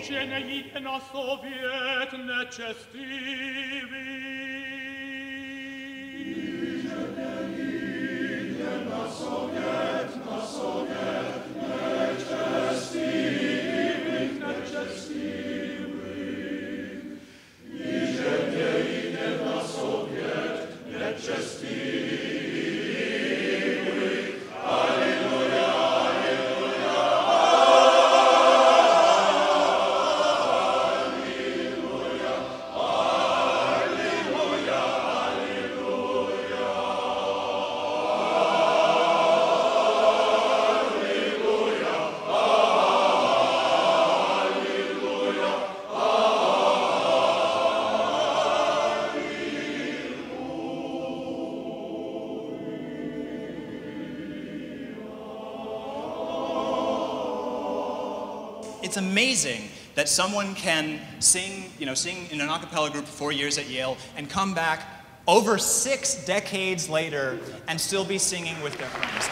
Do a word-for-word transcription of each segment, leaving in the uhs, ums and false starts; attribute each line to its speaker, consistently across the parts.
Speaker 1: Niče ne jde na Sovět nečestivý. Niče ne jde na Sovět, na Sovět nečestivých, nečestivých. Niče ne jde na Sovět nečestivých.
Speaker 2: It's amazing that someone can sing, you know, sing in an a cappella group for four years at Yale and come back over six decades later and still be singing with their friends.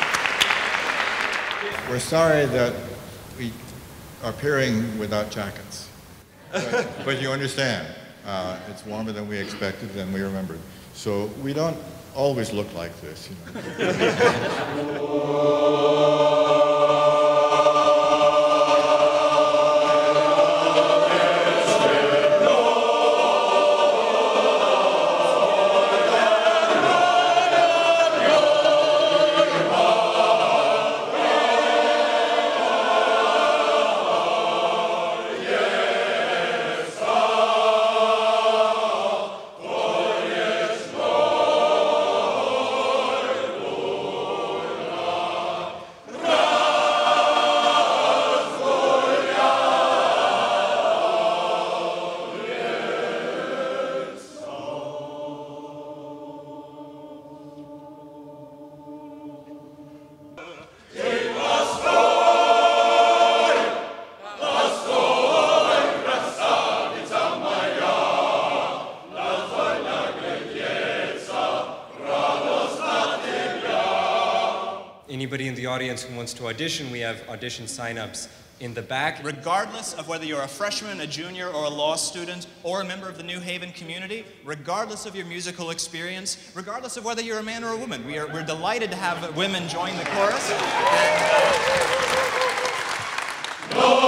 Speaker 3: We're sorry that we are appearing without jackets. But, but you understand, uh, it's warmer than we expected and we remembered. So we don't always look like this, you know.
Speaker 4: Anybody in the audience who wants to audition, we have audition sign-ups in the back.
Speaker 2: Regardless of whether you're a freshman, a junior, or a law student, or a member of the New Haven community, regardless of your musical experience, regardless of whether you're a man or a woman, we are, we're delighted to have women join the chorus. And, uh,